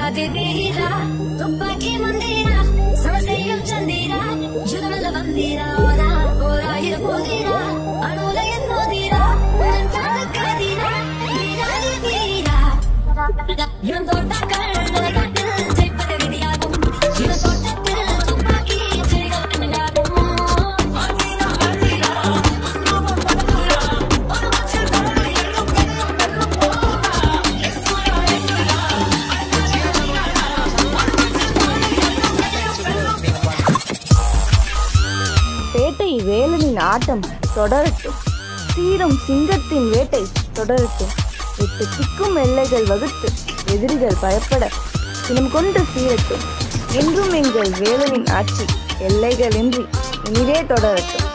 வேட்டை வேலனின் ஆட்டம் தொடரட்டும், சீரும் சிங்கத்தின் வேட்டை தொடரட்டும். 8 திக்கும் எல்லைகள் வகுத்து எதிரிகள் பயப்பட சினம் கொண்டு சீரட்டும். என்றும் எங்கள் வேலனின் ஆட்சி எல்லைகளின்றி இனிதே தொடரட்டும்.